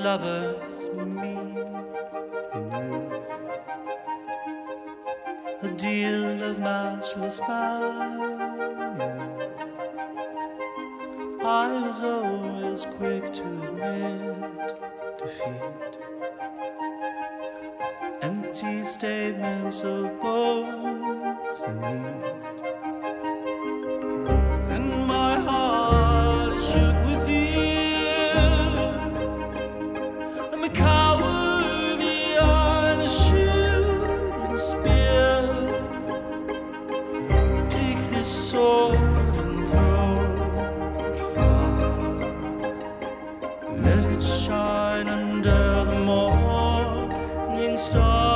lovers, me and you. A deal of matchless value. I was always quick to admit defeat. Empty statements of bones and need. And my heart shook with fear. I'm a coward behind a shooting spear. Take this sword and throw it far. Let it shine under the morning star.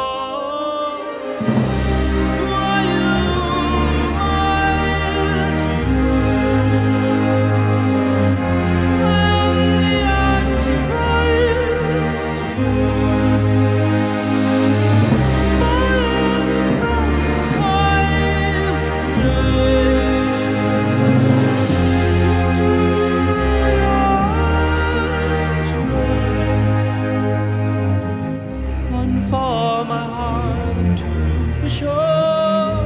For my heart and two for sure.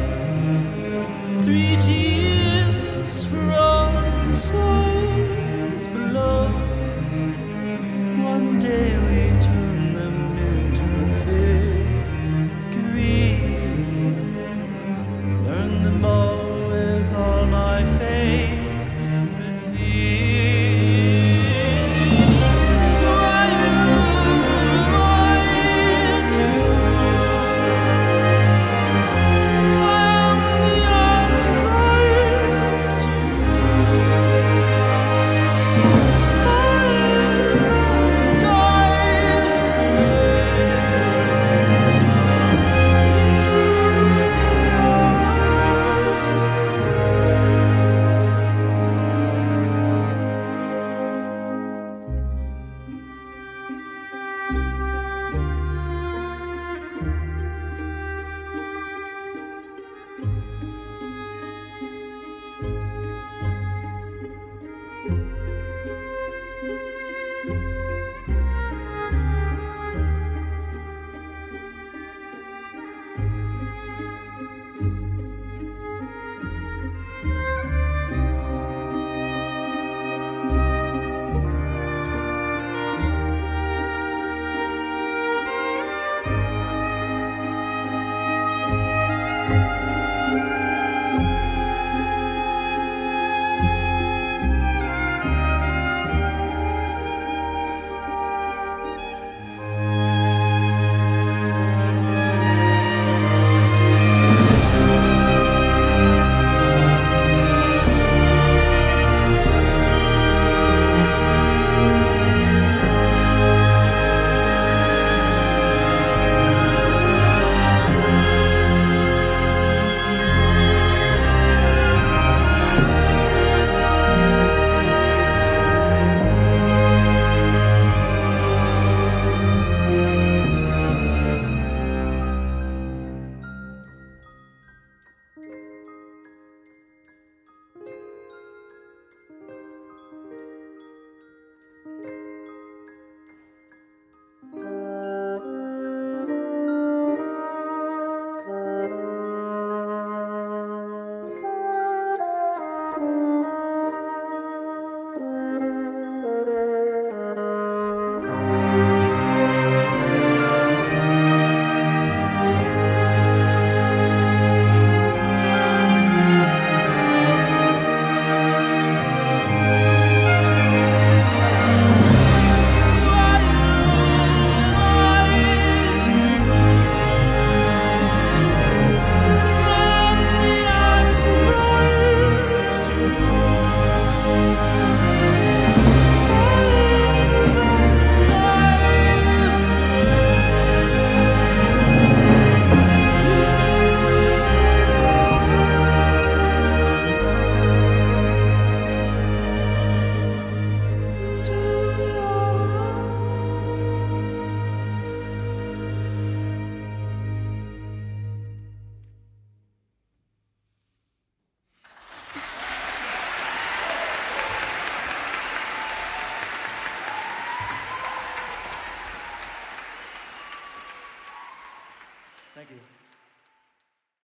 3 tears for all the souls below. One day we turn them into figurines. Burn them all with all my faith.